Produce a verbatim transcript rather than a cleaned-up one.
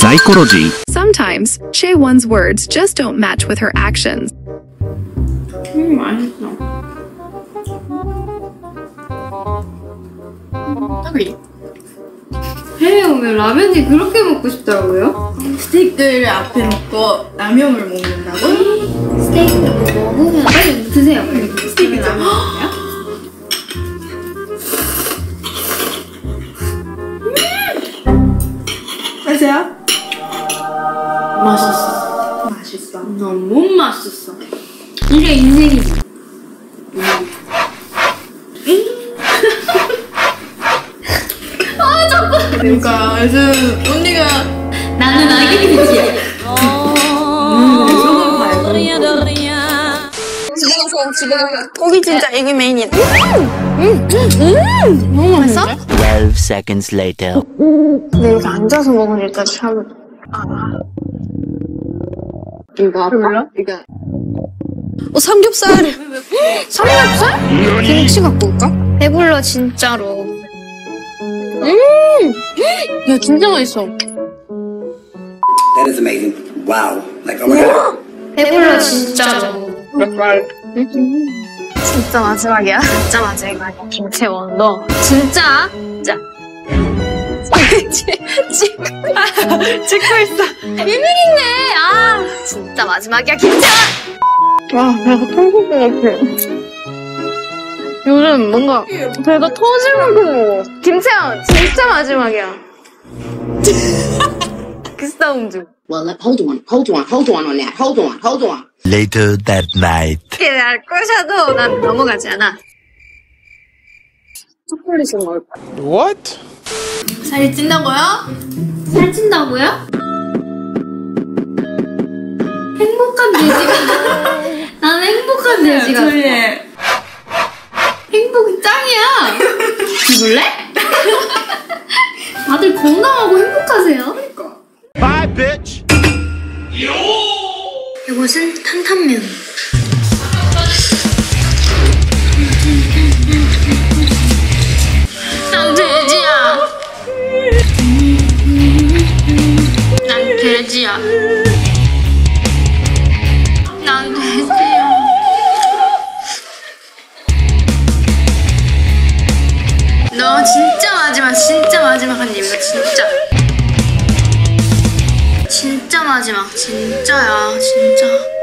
Psychology. Sometimes, Chaewon's words just don't match with her actions. 음, 맛있어. 떡이. 해외 오면 라면이 그렇게 먹고 싶다고요? 스테이크를 앞에 놓고 라면을 먹는다고? 스테이크 먹으면 빨리 드세요. 빨리. 스테이크 라면이야? 맛이야? 맛있어. 맛있어. 너무 맛있어. 이게 인생이지. 아 자꾸. 그러니까 요즘 언니가 나는 아기 김치야. 소금 말고 지금 고기 진짜 이게 메인이야. 음, 음, 음, 너무 맛있어? twelve seconds later. 근데 이렇게 앉아서 먹으니까 참. 아. 이거 아파? 이거. 어 삼겹살. 삼겹살? 김치 갖고 올까? 배불러 진짜로. 음, 야 진짜 맛있어. That is amazing. Wow. Like, oh my god. 배불러 진짜로. 진짜 마지막이야. 진짜 마지막이야. 김채원 너 진짜 진짜. 찍고 찍고 있어. 비밀이네. 아 진짜 마지막이야 김채원. 와 배가 터질 것 같아. 요즘 뭔가 배가 터질 만큼 김채원 진짜 마지막이야. 그 싸움 중. Well, let, hold on, hold on, hold on on that. Hold on, hold on. Later that night. 이렇게 날 꼬셔도 난 넘어가지 않아. 초콜릿을 먹을 거야. What? 살이 찐다고요? 살찐다고요? 행복한 돼지가. 나는 행복한 돼지가. 조용해. 행복이 짱이야. 죽을래? 다들 건강하고 행복하세요. Bye, bitch. 이것은 탄탄면. 난 돼지야. 난 돼지야. 난 돼지야. 너 진짜 마지막, 진짜 마지막 한 입이야, 진짜. 진짜 마지막, 진짜야, 진짜.